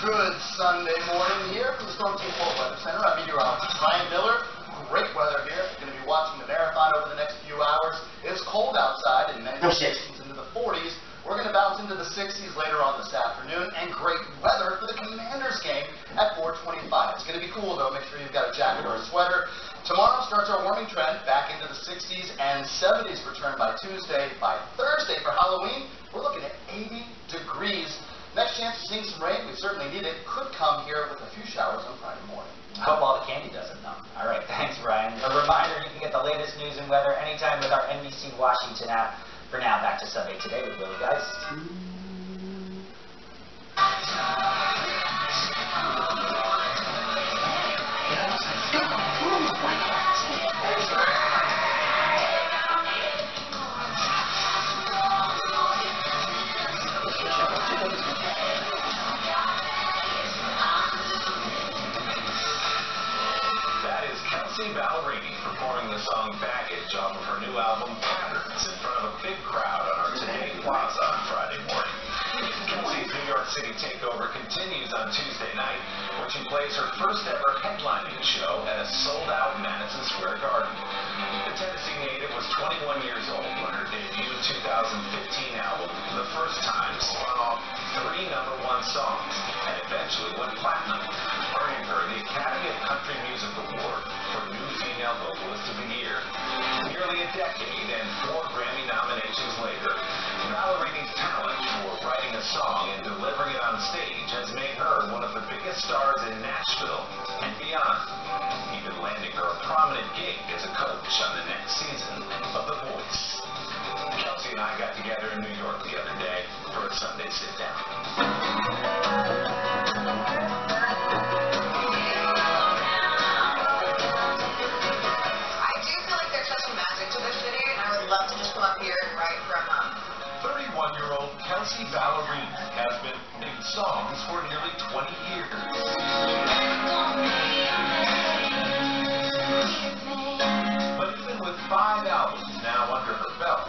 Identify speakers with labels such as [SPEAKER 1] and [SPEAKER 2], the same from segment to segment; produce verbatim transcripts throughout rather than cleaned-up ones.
[SPEAKER 1] Good Sunday morning here from the Storm Team four Weather Center. I'm meteorologist Ryan Miller. Great weather here. Going to be watching the marathon over the next few hours. It's cold outside in many locations into the forties. We're going to bounce into the sixties later on this afternoon, and great weather for the Commanders game at four twenty-five. It's going to be cool though. Make sure you've got a jacket or a sweater. Tomorrow starts our warming trend back into the sixties, and seventies return by Tuesday. By Thursday for Halloween, we're looking at eighty degrees. Next chance of seeing some rain, we certainly need it, could come here with a few showers on Friday morning.
[SPEAKER 2] I hope all the candy doesn't though. All right, thanks, Ryan. A reminder, you can get the latest news and weather anytime with our N B C Washington app. For now, back to Sunday Today with Willie, Geist.
[SPEAKER 3] That is Kelsea Ballerini performing the song Baggage off of her new album Patterns in front of a big crowd on our Today Plaza on Friday morning. Kelsey's New York City takeover continues on Tuesday night when she plays her first ever headlining show at a sold-out Madison Square Garden. The Tennessee native was twenty-one years old when her debut two thousand fifteen album, The First Time, spun off three number one songs and eventually went platinum, earning her the Academy of Country Music Award for New Female Vocalist of the Year. Nearly a decade and four Grammy nominations later, Ballerini's talent for writing a song and delivering it on stage has made her one of the biggest stars in Nashville and beyond, even landing her a prominent gig as a coach on the next season of The Voice. Kelsea and I got together in New York the other day for a Sunday sit-down.
[SPEAKER 4] Love to just come up here and write from um
[SPEAKER 3] thirty-one-year-old Kelsea Ballerini has been making songs for nearly twenty years. But even with five albums now under her belt,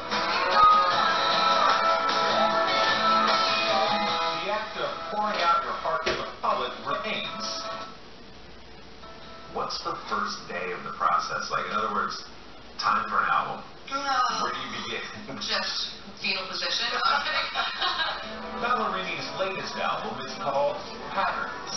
[SPEAKER 3] the act of pouring out your heart to the public remains. What's the first day of the process like? In other words, time for an album.
[SPEAKER 4] No.
[SPEAKER 3] Where do you begin?
[SPEAKER 4] Just fetal position.
[SPEAKER 3] Ballerini's latest album is called Patterns.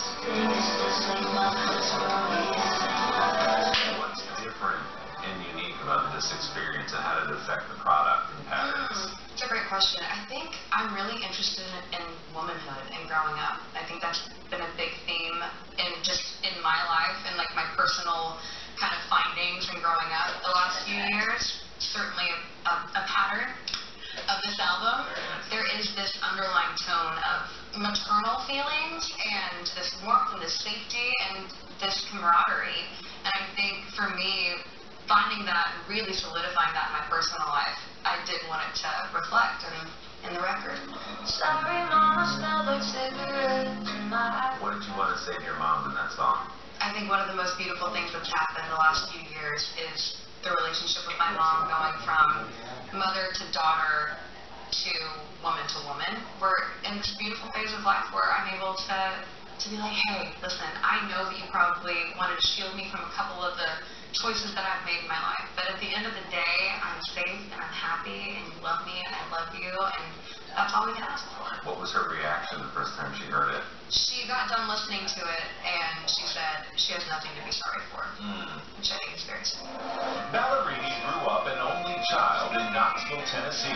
[SPEAKER 3] What's different and unique about this experience and how did it affect the product and Patterns?
[SPEAKER 4] Mm, it's a great question. I think I'm really interested in, in womanhood and growing up. I think that's been a big theme in just in my life and like my personal kind of findings from growing up the last few years. Certainly a, a, a pattern of this album. There is this underlying tone of maternal feelings and this warmth and this safety and this camaraderie. And I think for me, finding that and really solidifying that in my personal life, I did want it to reflect in, in the record. Sorry, Mama, smell like cigarettes in my...
[SPEAKER 3] What did you want to say to your mom in that song?
[SPEAKER 4] I think one of the most beautiful things that's happened the last few years is the relationship with my mom going from mother to daughter to woman to woman. We're in this beautiful phase of life where I'm able to, to be like, hey, listen, I know that you probably wanted to shield me from a couple of the choices that I've made in my life, but at the end of the day, I'm safe and I'm happy and you love me and I love you, and that's all we can ask for.
[SPEAKER 3] What was her reaction the first time she heard it?
[SPEAKER 4] She got done listening to it and she said she has nothing to be sorry for,
[SPEAKER 3] Mm.
[SPEAKER 4] which I think is very sweet.
[SPEAKER 3] Ballerini grew up an only child in Knoxville, Tennessee.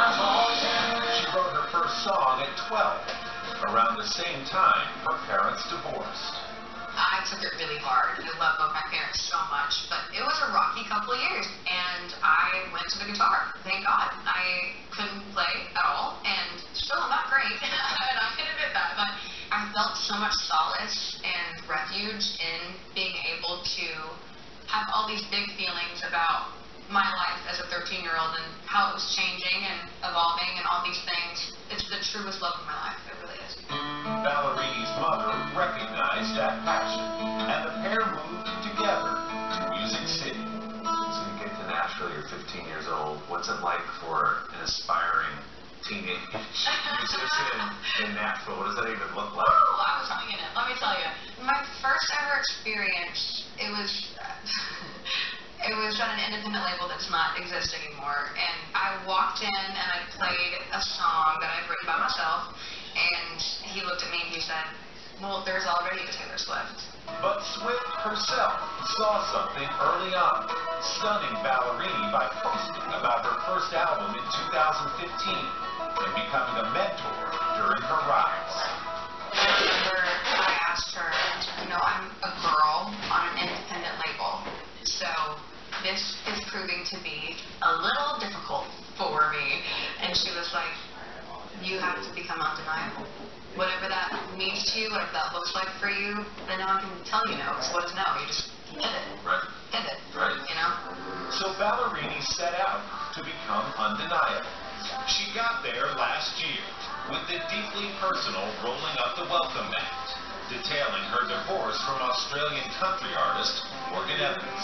[SPEAKER 3] She wrote her first song at twelve. Around the same time, her parents divorced.
[SPEAKER 4] I took it really hard. I love both my parents so much, but it was a rocky couple of years, and I went to the guitar. Thank God. I couldn't play at all, and still I'm not great, and I can admit that, but I felt so much solace and refuge in being able to have all these big feelings about my life as a thirteen-year-old and how it was changing and evolving and all these things. It's the truest love of my life. It really is.
[SPEAKER 3] Ballerini's mother recognized that passion, and the pair moved together to Music City. So you get to Nashville, you're fifteen years old. What's it like for an aspiring teenage musician in Nashville? What does that even look like?
[SPEAKER 4] Oh, I was having an experience, it was it was on an independent label that's not exist anymore. And I walked in and I played a song that I'd written by myself, and he looked at me and he said, "Well, there's already a Taylor Swift."
[SPEAKER 3] But Swift herself saw something early on, stunning Ballerini by posting about her first album in two thousand fifteen and becoming a mentor during her rise.
[SPEAKER 4] I remember I asked her, you know, I'm a girl on an independent label, so this is proving to be a little difficult for me. And she was like, you have to become undeniable. Whatever that means to you, whatever that looks like for you, then no one can tell you no, because what is no? You just pivot.
[SPEAKER 3] Right.
[SPEAKER 4] Pivot.
[SPEAKER 3] Right.
[SPEAKER 4] You know?
[SPEAKER 3] So Ballerini set out to become undeniable. She got there last year with the deeply personal Rolling Up the Welcome Mat, detailing her divorce from Australian country artist Morgan Evans.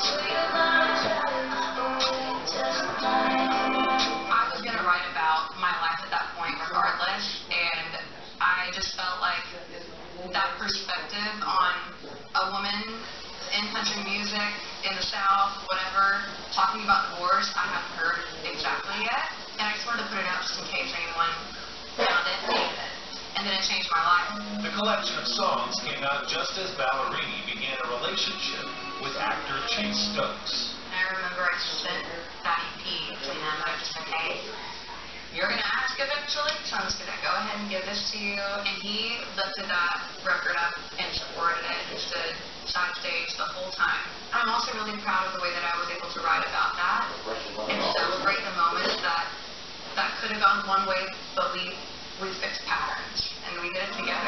[SPEAKER 4] I was going to write about my life at that point regardless, and I just felt like that perspective on a woman in country music, in the South, whatever, talking about divorce, I haven't heard exactly yet. And I just wanted to put it out just in case anyone found it, needed it. And then it changed my life.
[SPEAKER 3] The collection of songs came out just as Ballerini began a relationship with actor Chase Stokes.
[SPEAKER 4] And I remember I sent that E P to him, and I just said, hey, you're going to ask eventually, so I'm just going to go ahead and give this to you. And he lifted that record up and supported it and stood side stage the whole time. I'm also really proud of the way that I was able to write about that and celebrate the moments that that could have gone one way, but we we fixed patterns and we did it together.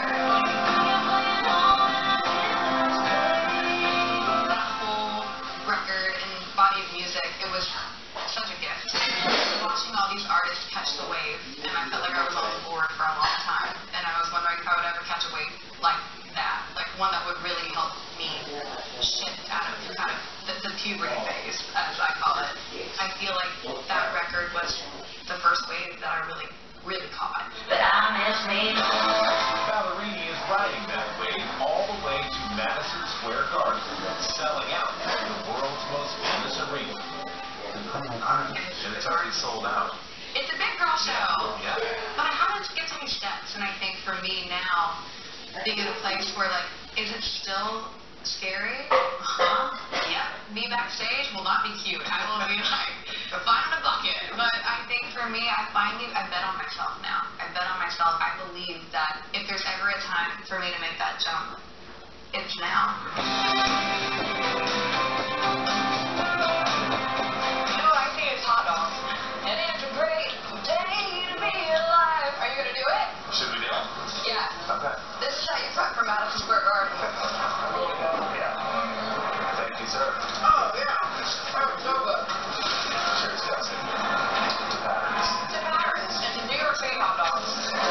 [SPEAKER 4] That whole record and body of music, it was such a gift. Watching all these artists catch the wave, and I felt like I was on the board for a long time, and I was wondering if I would ever catch a wave like that, like one that would really help me shift out of kind of the, the puberty phase, as I call it. I feel like that record was the first wave that I really, really caught. But I miss me.
[SPEAKER 3] Ballerini is riding that wave all the way to Madison Square Garden, selling out the world's most famous arena. And it's already sold out.
[SPEAKER 4] It's a big girl show,
[SPEAKER 3] Yeah.
[SPEAKER 4] but I haven't skipped any steps, and I think for me now, being in a place where, like, is it still scary? Uh-huh. Yeah. Me backstage will not be cute. I will be like, fine in a bucket. But I think for me, I finally, I bet on myself now. I bet on myself. I believe that if there's ever a time for me to make that jump, it's now. You know, I see it's hot dogs. And it's a great day to be alive. Are you going to do it?
[SPEAKER 3] Should we do it?
[SPEAKER 4] Yeah.
[SPEAKER 3] Okay.
[SPEAKER 4] This is how you prep for Madison Square Garden.
[SPEAKER 3] Yeah. Thank you, sir.
[SPEAKER 1] Oh, yeah. Oh, so good.
[SPEAKER 3] Cheers, Kelsey. To patterns.
[SPEAKER 4] To patterns and to New York City hot dogs.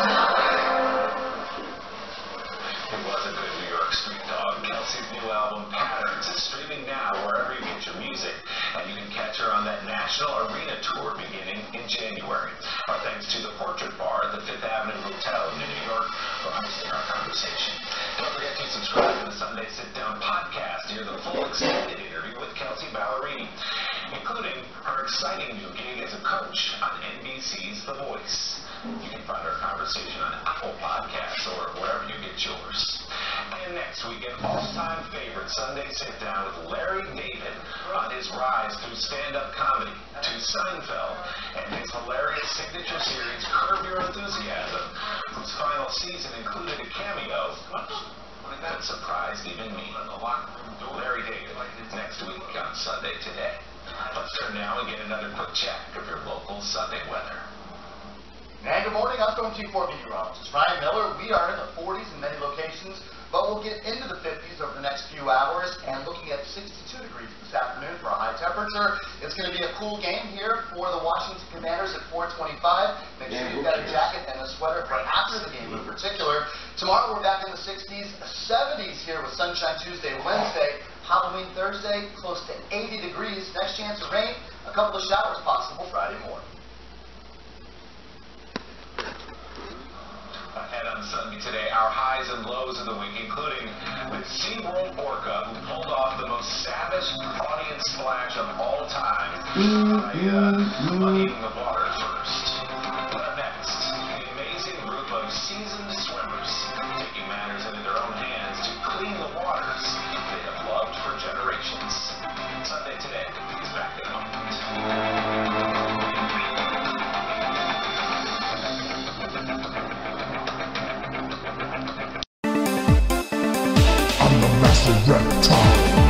[SPEAKER 3] It was a good New York street dog. Kelsey's new album, Patterns, is streaming now wherever you get your music. And you can catch her on that national arena tour beginning in January. Our thanks to the Portrait Bar at the Fifth Avenue Hotel in New York for hosting our conversation. Don't forget to subscribe to the Sunday Sit Down podcast to hear the full extended interview with Kelsea Ballerini, including her exciting new gig as a coach on N B C's The Voice. You can find our conversation on Apple Podcasts or wherever you get yours. And next week, an all-time favorite Sunday sit-down with Larry David on his rise through stand-up comedy to Seinfeld and his hilarious signature series Curb Your Enthusiasm, whose final season included a cameo that surprised even me. Larry David next week on Sunday Today. Let's turn now and get another quick check of your local Sunday weather.
[SPEAKER 1] And good morning, I'm Storm Team four meteorologist Ryan Miller. We are in the forties in many locations, but we'll get into the fifties over the next few hours and looking at sixty-two degrees this afternoon for a high temperature. It's going to be a cool game here for the Washington Commanders at four twenty-five. Make sure you've got a jacket and a sweater for after the game in particular. Tomorrow we're back in the sixties, seventies here with Sunshine Tuesday, Wednesday. Halloween Thursday, close to eighty degrees. Next chance of rain, a couple of showers possible Friday morning.
[SPEAKER 3] ahead on Sunday today, our highs and lows of the week, including the SeaWorld Orca, who pulled off the most savage audience splash of all time by uh, muddying the water first. But next, the amazing group of seasoned swimmers taking matters into their own hands to clean the waters they have loved for generations. Sunday Today is back in a moment.
[SPEAKER 5] I'm the master reptile.